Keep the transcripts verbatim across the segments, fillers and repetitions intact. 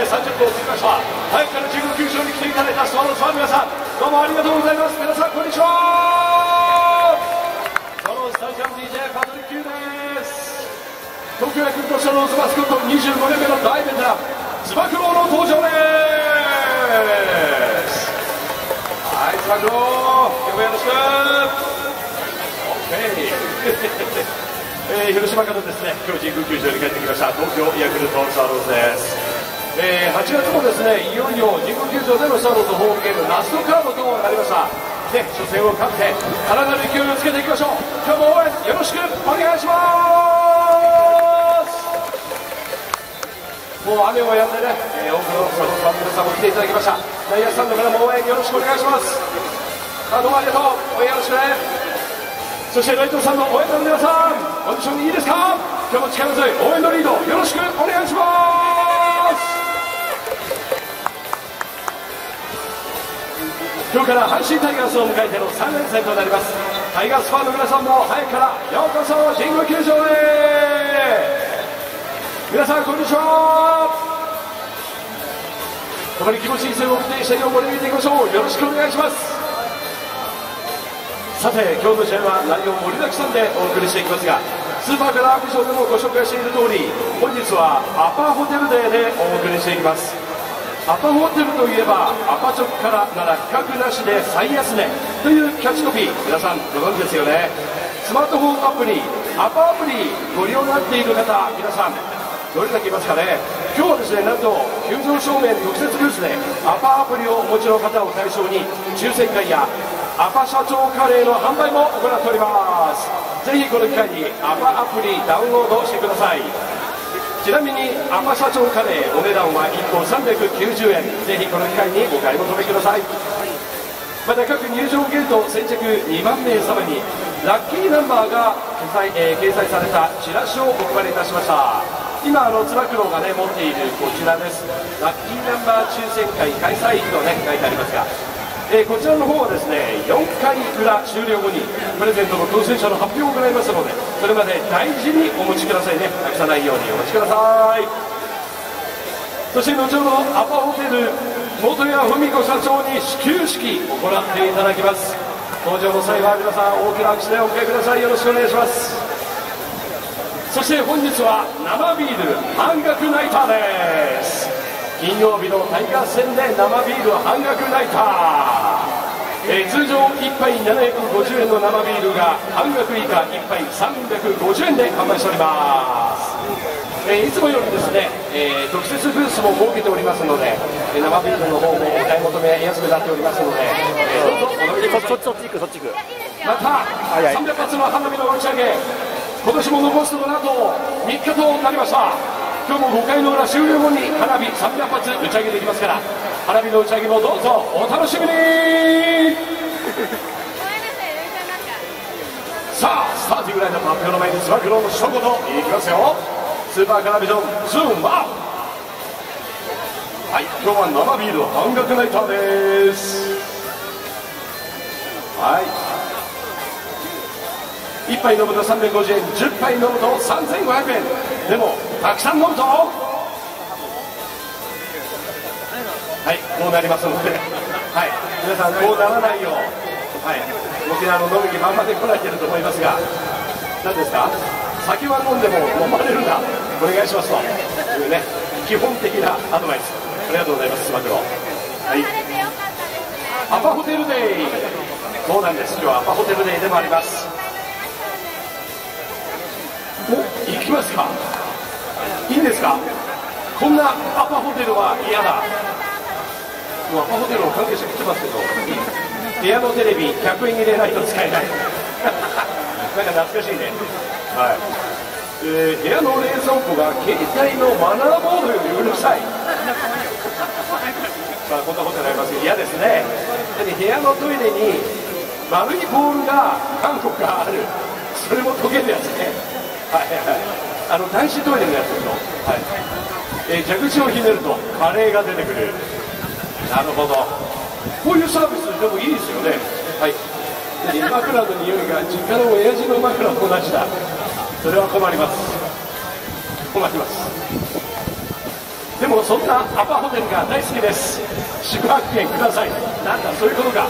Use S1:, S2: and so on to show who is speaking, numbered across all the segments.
S1: でさんじゅっぷんを過ぎました。早くから神宮球場に来ていただいたスワローズファンの皆さん、どうもありがとうございます。皆さんこんにちは。スワローズスタジアム ディージェー パトリック・ユーです。東京ヤクルトスワローズマスコットにじゅうごねんめの大ベテラン、つば九郎の登場です。はい、つば九郎、今日もよろしく。えー、広島からですね、今日神宮球場に帰ってきました東京ヤクルトスワローズです。えー、はちがつもですね、いよいよ神宮球場でのスワローズホームゲームラストカードとなりました。で、初戦を勝ってさらなる勢いをつけていきましょう。今日も応援よろしくお願いします。もう雨もやんでね、えー、多くのスワローズファンの皆さんも来ていただきました。内野スタンドからも応援よろしくお願いします。あ、どうもありがとう。応援よろしくね。そしてライトさんの応援の皆さん、コンディションいいですか。今日も力強い応援のリードよろしくお願いします。今日から阪神タイガースを迎えてのさん連戦となります。タイガースファンの皆さんも早くからようこそ神宮球場へ。皆さんこんにちは。共に気持ちいい声を送って試合を盛り上げていきましょう。よろしくお願いします。さて、今日の試合は内容盛りだくさんでお送りしていきますが、スーパーカラービジョンでもご紹介している通り、本日はアパホテルデーでお送りしていきます。アパホテルといえば、アパチョクからなら比較なしで最安値というキャッチコピー、皆さんご存知ですよね。スマートフォンアプリ、アパアプリご利用になっている方、皆さんどれだけいますかね。今日はですね、なんと球場正面特設ブースでアパアプリをお持ちの方を対象に抽選会やアパ社長カレーの販売も行っております。ぜひこの機会にアパアプリダウンロードしてください。ちなみにアパ社長カレーお値段はいっぽんさんびゃくきゅうじゅうえん。ぜひこの機会にお買い求めください。また各入場ゲート先着にまんめい様にラッキーナンバーが掲載、えー、掲載されたチラシをお配りいたしました。今あのつば九郎がね持っているこちらです。ラッキーナンバー抽選会開催とね書いてありますが、えー、こちらの方はですねよんかい裏終了後にプレゼントの当選者の発表を行いますので、それまで大事にお持ちくださいね。なくさないようにお待ちください。そして後ほどアパホテル元谷文子社長に始球式を行っていただきます。登場の際は皆さん大きな拍手でお迎えください。よろしくお願いします。そして本日は生ビール半額ナイターです。金曜日のタイガース戦で生ビール半額ナイター、えー、通常いっぱいななひゃくごじゅうえんの生ビールが半額以下いっぱいさんびゃくごじゅうえんで販売しております。えー、いつもよりですね、えー、特設ブースも設けておりますので、えー、生ビールの方もお買い求めやすくなっておりますので、えー、どうぞお飲みください。そっちそっち行くそっち行く。またさんびゃく発の花火の打ち上げ、今年も残すところあとみっかとなりました。今日もごかいの裏終了後に花火さんびゃく発打ち上げできますから、花火の打ち上げもどうぞお楽しみに。さあスターティングラインナップ発表の前につば九郎の一言いきますよ。スーパーカラービジョンズームアップ。はい、今日は生ビール半額ナイターです。はい、いっぱい飲むとさんびゃくごじゅうえん、じゅっぱい飲むとさんぜんごひゃくえん。でもたくさん飲むとはいこうなりますので、はい、皆さんこうならないよう、はい、沖縄の飲み気満々で来られてると思いますが、何ですか、酒は飲んでも飲まれるなお願いしますというね、基本的なアドバイスありがとうございます。つば九郎、はい、アパホテルデー、そうなんです、今日はアパホテルデーでもあります。お、行きますか、いいんですか、こんなアパホテルは嫌だ。もうアパホテルの関係者来てますけど、部屋のテレビひゃくえん入れないと使えないなんか懐かしいね。はい、えー、部屋の冷蔵庫が携帯のマナーボードよりうるさいまあこんなことになりますけど嫌ですね。だって部屋のトイレに丸いボールが韓国がある、それも溶けるやつね。はいはい、あの男子トイレのやつですよ。はい、えー、蛇口をひねるとカレーが出てくる。なるほど、こういうサービスでもいいですよね。はい、枕の匂いが実家の親父の枕と同じだ。それは困ります、困ります。 でもそんなアパホテルが大好きです。宿泊券ください。なんだそういうことか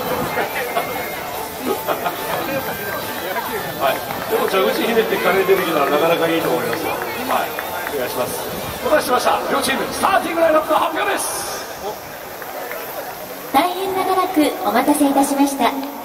S1: はい、でも蛇口ひねって金出てきたらなかなかいいと思いますよ。はい、お願いします。お待たせしました。両チームスターティングラインナップの発表です。
S2: 大変長らくお待たせいたしました。